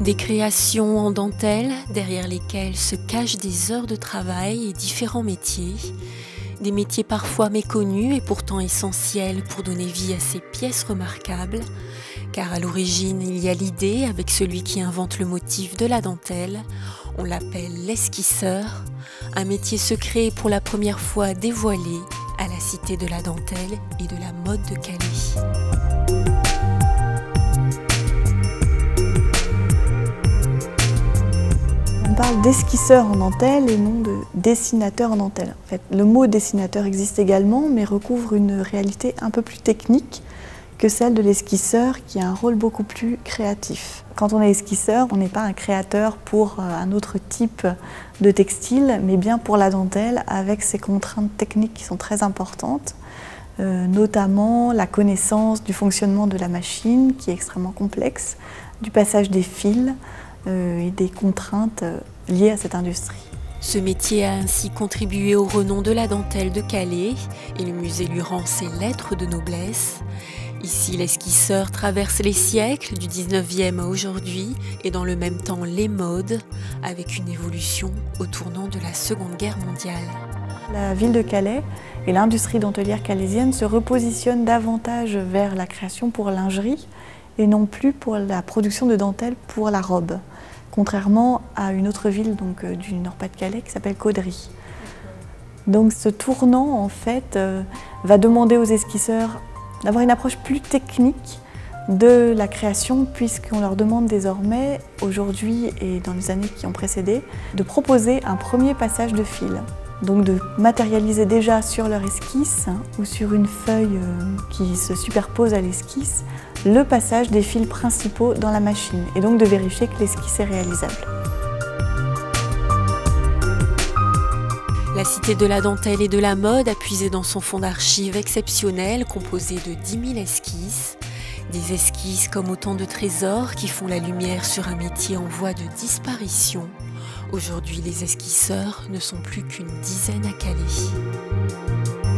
Des créations en dentelle derrière lesquelles se cachent des heures de travail et différents métiers. Des métiers parfois méconnus et pourtant essentiels pour donner vie à ces pièces remarquables. Car à l'origine, il y a l'idée avec celui qui invente le motif de la dentelle. On l'appelle l'esquisseur, un métier secret pour la première fois dévoilé à la Cité de la dentelle et de la mode de Calais. On parle d'esquisseur en dentelle et non de dessinateur en dentelle. En fait, le mot dessinateur existe également, mais recouvre une réalité un peu plus technique que celle de l'esquisseur, qui a un rôle beaucoup plus créatif. Quand on est esquisseur, on n'est pas un créateur pour un autre type de textile, mais bien pour la dentelle, avec ses contraintes techniques qui sont très importantes, notamment la connaissance du fonctionnement de la machine, qui est extrêmement complexe, du passage des fils, et des contraintes liées à cette industrie. Ce métier a ainsi contribué au renom de la dentelle de Calais et le musée lui rend ses lettres de noblesse. Ici, l'esquisseur traverse les siècles du 19e à aujourd'hui et dans le même temps les modes, avec une évolution au tournant de la Seconde Guerre mondiale. La ville de Calais et l'industrie dentelière calaisienne se repositionnent davantage vers la création pour lingerie et non plus pour la production de dentelle pour la robe, contrairement à une autre ville du Nord-Pas-de-Calais qui s'appelle Caudry. Donc ce tournant en fait va demander aux esquisseurs d'avoir une approche plus technique de la création, puisqu'on leur demande désormais, aujourd'hui et dans les années qui ont précédé, de proposer un premier passage de fil. Donc de matérialiser déjà sur leur esquisse ou sur une feuille qui se superpose à l'esquisse le passage des fils principaux dans la machine et donc de vérifier que l'esquisse est réalisable. La Cité de la dentelle et de la mode a puisé dans son fonds d'archives exceptionnel composé de 10 000 esquisses. Des esquisses comme autant de trésors qui font la lumière sur un métier en voie de disparition. Aujourd'hui, les esquisseurs ne sont plus qu'une dizaine à Calais.